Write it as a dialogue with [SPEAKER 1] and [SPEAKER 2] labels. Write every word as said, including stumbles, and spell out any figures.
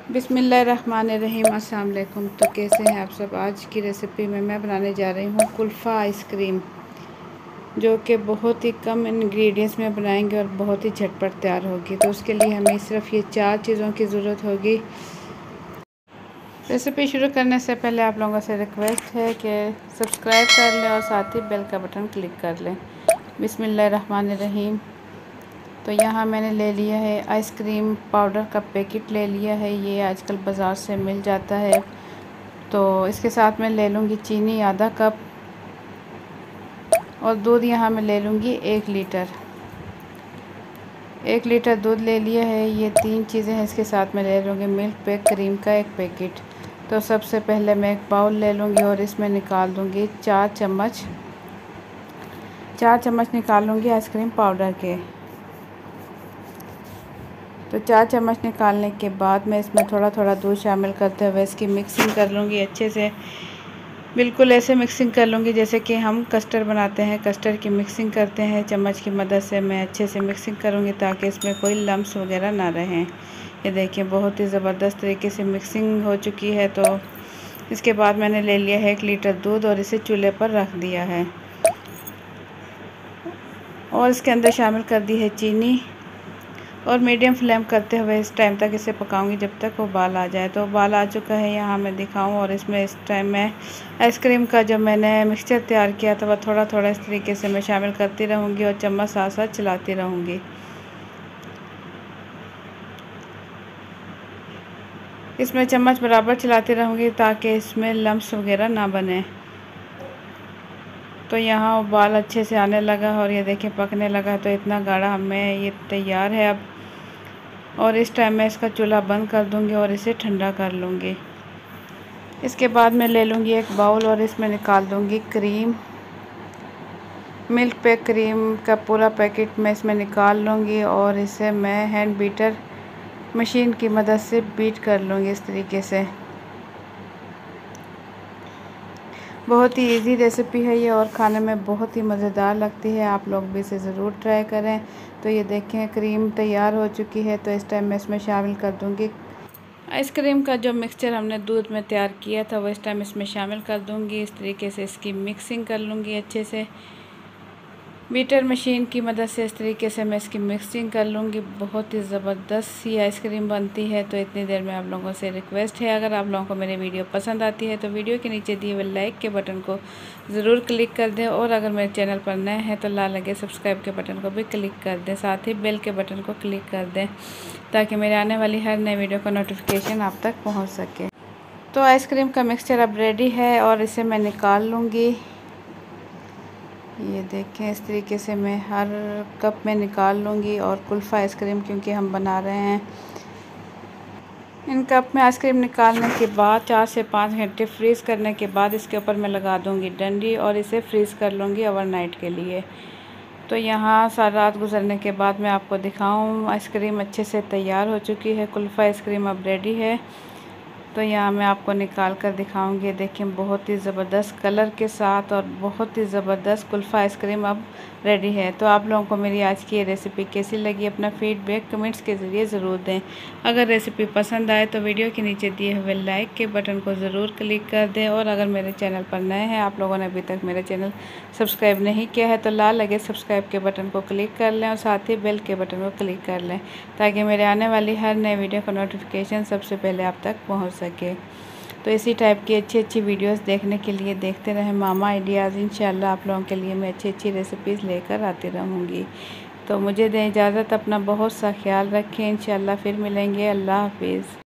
[SPEAKER 1] बिस्मिल्लाहिर्रहमानिर्रहीम। अस्सलाम वालेकुम। तो कैसे हैं आप सब। आज की रेसिपी में मैं बनाने जा रही हूँ कुल्फ़ा आइसक्रीम, जो कि बहुत ही कम इंग्रेडिएंट्स में बनाएंगे और बहुत ही झटपट तैयार होगी। तो उसके लिए हमें सिर्फ ये चार चीज़ों की ज़रूरत होगी। रेसिपी शुरू करने से पहले आप लोगों से रिक्वेस्ट है कि सब्सक्राइब कर लें और साथ ही बेल का बटन क्लिक कर लें। बिस्मिल्लाहिर्रहमानिर्रहीम। तो यहाँ मैंने ले लिया है आइसक्रीम पाउडर का पैकेट ले लिया है, ये आजकल बाज़ार से मिल जाता है। तो इसके साथ मैं ले लूँगी चीनी आधा कप और दूध यहाँ मैं ले लूँगी एक लीटर। एक लीटर दूध ले लिया है। ये तीन चीज़ें हैं। इसके साथ मैं ले लूँगी मिल्क पैक क्रीम का एक पैकेट। तो सबसे पहले मैं एक बाउल ले लूँगी और इसमें निकाल दूँगी चार चम्मच चार चम्मच निकाल लूँगी आइसक्रीम पाउडर के। तो चार चम्मच निकालने के बाद मैं इसमें थोड़ा थोड़ा दूध शामिल करते हुए इसकी मिक्सिंग कर लूँगी अच्छे से। बिल्कुल ऐसे मिक्सिंग कर लूँगी जैसे कि हम कस्टर्ड बनाते हैं, कस्टर्ड की मिक्सिंग करते हैं। चम्मच की मदद से मैं अच्छे से मिक्सिंग करूँगी ताकि इसमें कोई लम्स वगैरह ना रहें। ये देखिए बहुत ही ज़बरदस्त तरीके से मिक्सिंग हो चुकी है। तो इसके बाद मैंने ले लिया है एक लीटर दूध और इसे चूल्हे पर रख दिया है और इसके अंदर शामिल कर दी है चीनी और मीडियम फ्लेम करते हुए इस टाइम तक इसे पकाऊंगी जब तक उबाल आ जाए। तो उबाल आ चुका है, यहाँ मैं दिखाऊं। और इसमें इस टाइम मैं आइसक्रीम का जो मैंने मिक्सचर तैयार किया था वह थोड़ा थोड़ा इस तरीके से मैं शामिल करती रहूँगी और चम्मच साथ साथ चलाती रहूँगी। इसमें चम्मच बराबर चलाती रहूँगी ताकि इसमें लम्स वगैरह ना बने। तो यहाँ उबाल अच्छे से आने लगा और ये देखिए पकने लगा। तो इतना गाढ़ा हमें ये तैयार है अब। और इस टाइम मैं इसका चूल्हा बंद कर दूंगी और इसे ठंडा कर लूँगी। इसके बाद मैं ले लूँगी एक बाउल और इसमें निकाल दूँगी क्रीम, मिल्क पैक क्रीम का पूरा पैकेट मैं इसमें निकाल लूँगी और इसे मैं हैंड बीटर मशीन की मदद से बीट कर लूँगी इस तरीके से। बहुत ही इजी रेसिपी है ये और खाने में बहुत ही मज़ेदार लगती है। आप लोग भी इसे ज़रूर ट्राई करें। तो ये देखें क्रीम तैयार हो चुकी है। तो इस टाइम मैं इसमें शामिल कर दूंगी आइसक्रीम का जो मिक्सचर हमने दूध में तैयार किया था, वो इस टाइम इसमें शामिल कर दूंगी। इस तरीके से इसकी मिक्सिंग कर लूँगी अच्छे से। बीटर मशीन की मदद से इस तरीके से मैं इसकी मिक्सिंग कर लूँगी। बहुत ही ज़बरदस्त सी आइसक्रीम बनती है। तो इतनी देर में आप लोगों से रिक्वेस्ट है, अगर आप लोगों को मेरी वीडियो पसंद आती है तो वीडियो के नीचे दिए हुए लाइक के बटन को ज़रूर क्लिक कर दें और अगर मेरे चैनल पर नए हैं तो लाल लगे सब्सक्राइब के बटन को भी क्लिक कर दें। साथ ही बेल के बटन को क्लिक कर दें ताकि मेरे आने वाली हर नई वीडियो का नोटिफिकेशन आप तक पहुँच सके। तो आइसक्रीम का मिक्सचर अब रेडी है और इसे मैं निकाल लूँगी। ये देखें इस तरीके से मैं हर कप में निकाल लूँगी। और कुल्फ़ा आइसक्रीम क्योंकि हम बना रहे हैं, इन कप में आइसक्रीम निकालने के बाद चार से पाँच घंटे फ्रीज़ करने के बाद इसके ऊपर मैं लगा दूँगी डंडी और इसे फ्रीज़ कर लूँगी ओवरनाइट के लिए। तो यहाँ सारी रात गुजरने के बाद मैं आपको दिखाऊँ आइसक्रीम अच्छे से तैयार हो चुकी है। कुल्फ़ा आइसक्रीम अब रेडी है। तो यहाँ मैं आपको निकाल कर दिखाऊंगी। देखें बहुत ही ज़बरदस्त कलर के साथ और बहुत ही ज़बरदस्त कुल्फ़ा आइसक्रीम अब रेडी है। तो आप लोगों को मेरी आज की ये रेसिपी कैसी लगी, अपना फीडबैक कमेंट्स के ज़रिए ज़रूर दें। अगर रेसिपी पसंद आए तो वीडियो के नीचे दिए हुए लाइक के बटन को ज़रूर क्लिक कर दें और अगर मेरे चैनल पर नए हैं, आप लोगों ने अभी तक मेरा चैनल सब्सक्राइब नहीं किया है तो लाल लगे सब्सक्राइब के बटन को क्लिक कर लें और साथ ही बेल के बटन को क्लिक कर लें ताकि मेरे आने वाली हर नई वीडियो का नोटिफिकेशन सबसे पहले आप तक पहुँच सके। तो इसी टाइप की अच्छी अच्छी वीडियोस देखने के लिए देखते रहें मामा आइडियाज़। इंशाल्लाह आप लोगों के लिए मैं अच्छी अच्छी रेसिपीज़ लेकर आती रहूँगी। तो मुझे दें इजाज़त, अपना बहुत सा ख्याल रखें। इंशाल्लाह फिर मिलेंगे। अल्लाह हाफिज़।